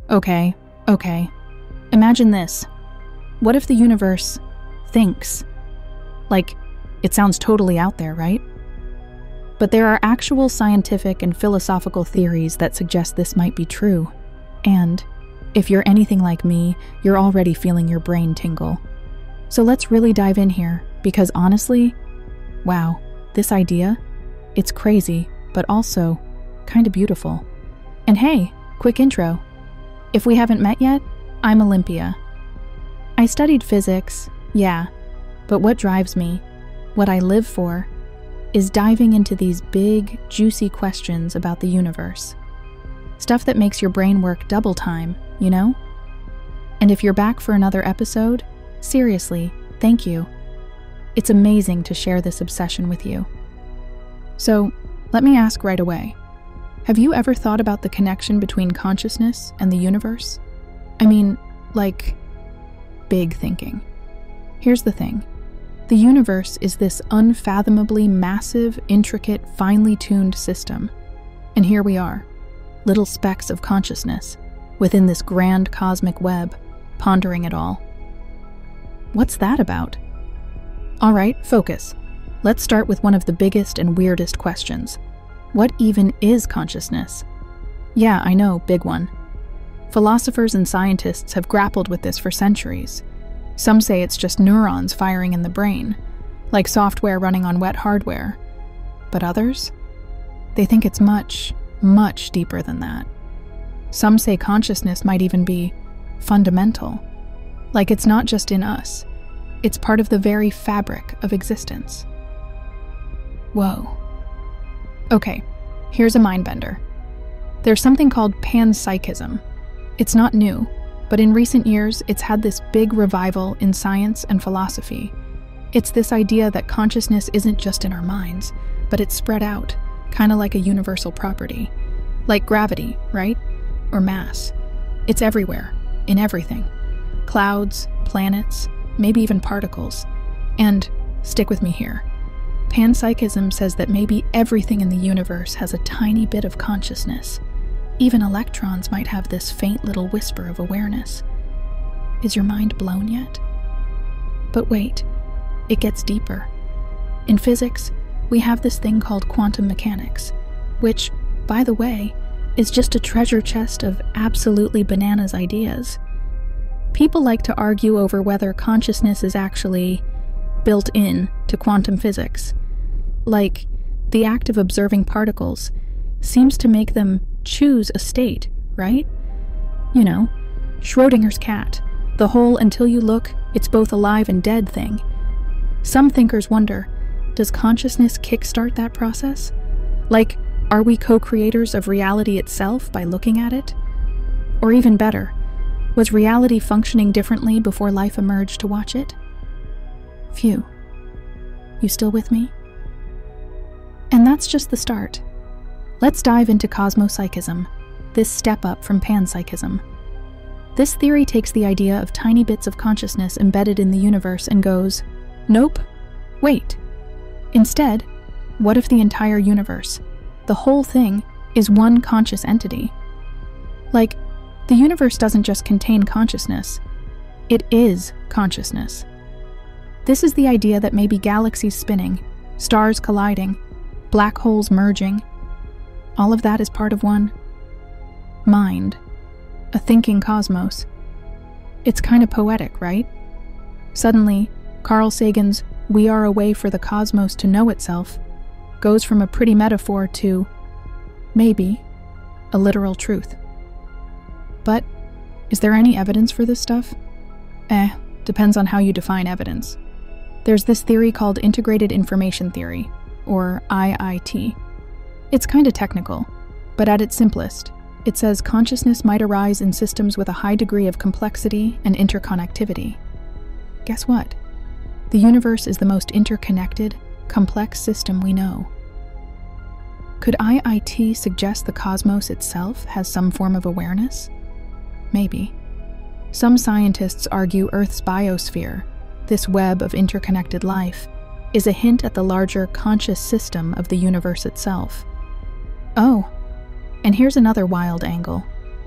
Okay. Imagine this. What if the universe thinks? Like, it sounds totally out there, right? But there are actual scientific and philosophical theories that suggest this might be true. And if you're anything like me, you're already feeling your brain tingle. So let's really dive in here, because honestly, wow, this idea, it's crazy, but also kind of beautiful. And hey, quick intro. If we haven't met yet, I'm Olimpia. I studied physics, yeah, but what drives me, what I live for, is diving into these big, juicy questions about the universe. Stuff that makes your brain work double time, you know? And if you're back for another episode, seriously, thank you. It's amazing to share this obsession with you. So, let me ask right away. Have you ever thought about the connection between consciousness and the universe? I mean, like, big thinking. Here's the thing. The universe is this unfathomably massive, intricate, finely tuned system. And here we are, little specks of consciousness, within this grand cosmic web, pondering it all. What's that about? All right, focus. Let's start with one of the biggest and weirdest questions. What even is consciousness? Yeah, I know, big one. Philosophers and scientists have grappled with this for centuries. Some say it's just neurons firing in the brain, like software running on wet hardware. But others? They think it's much, much deeper than that. Some say consciousness might even be fundamental, like it's not just in us, it's part of the very fabric of existence. Whoa. Okay, here's a mindbender. There's something called Panpsychism. It's not new, but in recent years it's had this big revival in science and philosophy. It's this idea that consciousness isn't just in our minds, but it's spread out, kind of like a universal property. Like gravity, right? Or mass. It's everywhere, in everything. Clouds, planets, maybe even particles. And, stick with me here, Panpsychism says that maybe everything in the universe has a tiny bit of consciousness. Even electrons might have this faint little whisper of awareness. Is your mind blown yet? But wait, it gets deeper. In physics, we have this thing called quantum mechanics, which, by the way, is just a treasure chest of absolutely bananas ideas. People like to argue over whether consciousness is actually built in to quantum physics. Like, the act of observing particles seems to make them choose a state, right? You know, Schrödinger's cat, the whole until you look, it's both alive and dead thing. Some thinkers wonder, does consciousness kickstart that process? Like, are we co-creators of reality itself by looking at it? Or even better, was reality functioning differently before life emerged to watch it? Phew. You still with me? And that's just the start. Let's dive into Cosmopsychism, this step up from Panpsychism. This theory takes the idea of tiny bits of consciousness embedded in the universe and goes, nope, wait. Instead, what if the entire universe, the whole thing, is one conscious entity? Like, the universe doesn't just contain consciousness, it is consciousness. This is the idea that maybe galaxies spinning, stars colliding, black holes merging, all of that is part of one mind, a thinking cosmos. It's kind of poetic, right? Suddenly, Carl Sagan's "We are a way for the cosmos to know itself" goes from a pretty metaphor to, maybe, a literal truth. But, is there any evidence for this stuff? Depends on how you define evidence. There's this theory called Integrated Information Theory, or IIT. It's kind of technical, but at its simplest, it says consciousness might arise in systems with a high degree of complexity and interconnectivity. Guess what? The universe is the most interconnected, complex system we know. Could IIT suggest the cosmos itself has some form of awareness? Maybe. Some scientists argue Earth's biosphere, this web of interconnected life, is a hint at the larger conscious system of the universe itself. Oh, and here's another wild angle.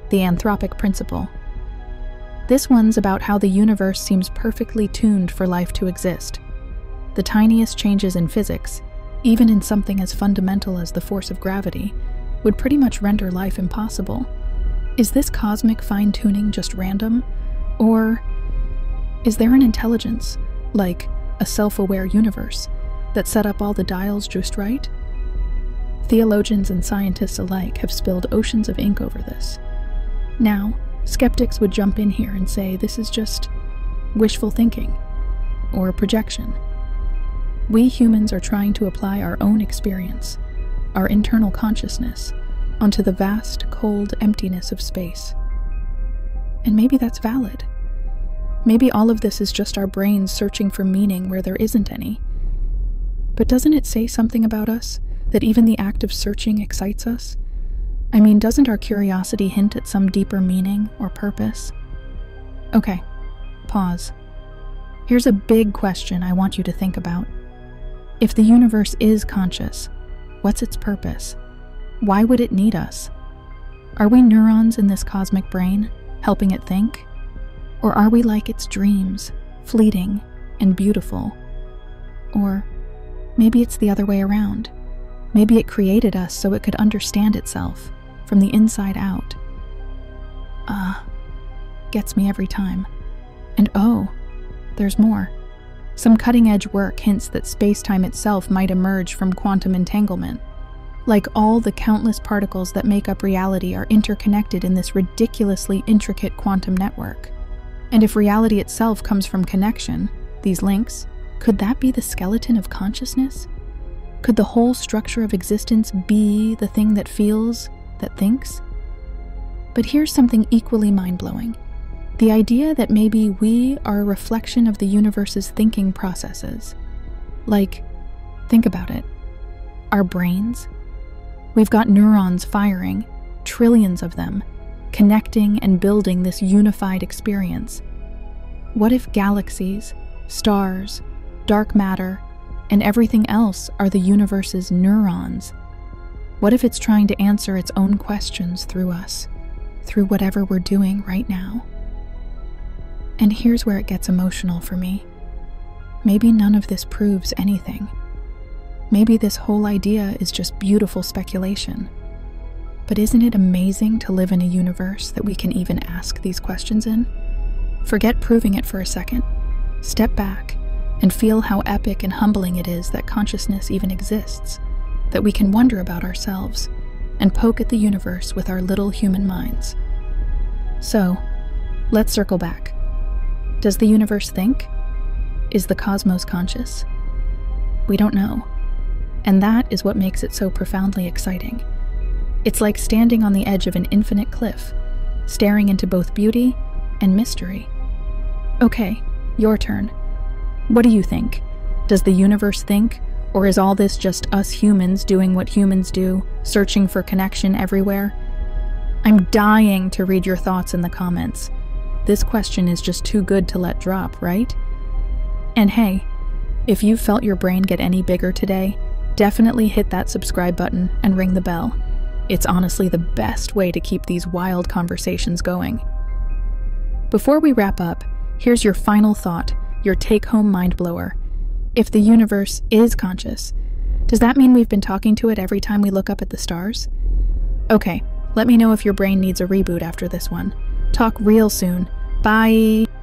the Anthropic principle. This one's about how the universe seems perfectly tuned for life to exist. The tiniest changes in physics, even in something as fundamental as the force of gravity, would pretty much render life impossible. Is this cosmic fine-tuning just random? Or is there an intelligence, like a self-aware universe, that set up all the dials just right? Theologians and scientists alike have spilled oceans of ink over this. Now, skeptics would jump in here and say this is just wishful thinking, or projection. We humans are trying to apply our own experience, our internal consciousness, onto the vast, cold emptiness of space. And maybe that's valid. Maybe all of this is just our brains searching for meaning where there isn't any. But doesn't it say something about us, that even the act of searching excites us? I mean, doesn't our curiosity hint at some deeper meaning or purpose? Okay, pause. Here's a big question I want you to think about. If the universe is conscious, what's its purpose? Why would it need us? Are we neurons in this cosmic brain, helping it think? Or are we like its dreams, fleeting and beautiful? Or maybe it's the other way around. Maybe it created us so it could understand itself, from the inside out. Gets me every time. And oh, there's more. Some cutting-edge work hints that spacetime itself might emerge from quantum entanglement. Like all the countless particles that make up reality are interconnected in this ridiculously intricate quantum network. And if reality itself comes from connection, these links, could that be the skeleton of consciousness? Could the whole structure of existence be the thing that feels, that thinks? But here's something equally mind-blowing. The idea that maybe we are a reflection of the universe's thinking processes. Like, think about it. Our brains? We've got neurons firing, trillions of them, connecting and building this unified experience. What if galaxies, stars, dark matter, and everything else are the universe's neurons? What if it's trying to answer its own questions through us, through whatever we're doing right now? And here's where it gets emotional for me. Maybe none of this proves anything. Maybe this whole idea is just beautiful speculation. But isn't it amazing to live in a universe that we can even ask these questions in? Forget proving it for a second. Step back and feel how epic and humbling it is that consciousness even exists, that we can wonder about ourselves and poke at the universe with our little human minds. So, let's circle back. Does the universe think? Is the cosmos conscious? We don't know. And that is what makes it so profoundly exciting. It's like standing on the edge of an infinite cliff, staring into both beauty and mystery. Okay, your turn. What do you think? Does the universe think? Or is all this just us humans doing what humans do, searching for connection everywhere? I'm dying to read your thoughts in the comments. This question is just too good to let drop, right? And hey, if you felt your brain get any bigger today, definitely hit that subscribe button and ring the bell. It's honestly the best way to keep these wild conversations going. Before we wrap up, here's your final thought, your take-home mind blower. If the universe is conscious, does that mean we've been talking to it every time we look up at the stars? Okay, let me know if your brain needs a reboot after this one. Talk real soon. Bye!